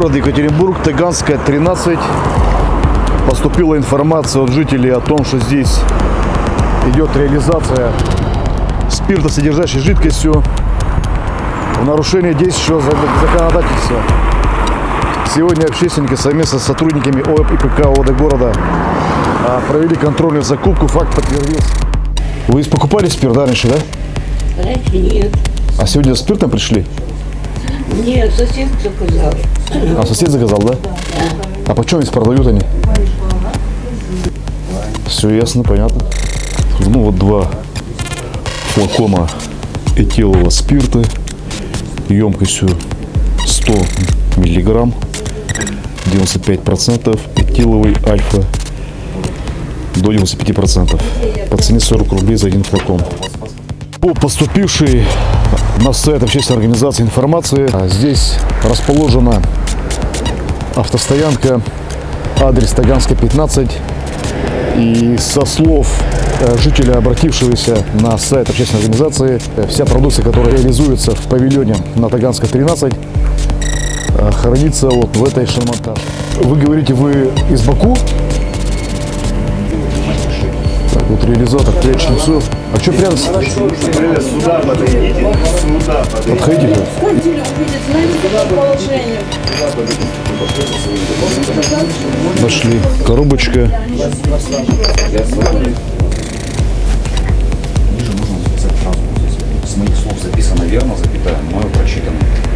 Город Екатеринбург, Таганская, 13. Поступила информация от жителей о том, что здесь идет реализация спиртосодержащей жидкостью в нарушение действующего законодательства. Сегодня общественники совместно с сотрудниками ОЭП и ПК ОВД города провели контрольную закупку, факт подтвердился. Вы покупали спирт раньше, да? Раньше нет. А сегодня за спиртом пришли? Нет, сосед заказал. А сосед заказал, да? Да. А почем здесь продают они? Все ясно, понятно. Ну вот 2 флакона этилового спирта емкостью 100 миллиграмм, 95%, этиловый альфа до 95%. По цене 40 рублей за 1 флакон. По поступившей на сайт общественной организации информации, здесь расположена автостоянка, адрес Таганская, 15. И со слов жителя, обратившегося на сайт общественной организации, вся продукция, которая реализуется в павильоне на Таганской, 13, хранится вот в этой шиномонтаже. Вы говорите, вы из Баку? Так, вот реализатор Клячницов. А что прятаться? Сюда подойдите. Сюда подойдите. Подходите. Пошли. Коробочка. Ниже нужно записать фразу. С моих слов записано верно, запятая, мною прочитано.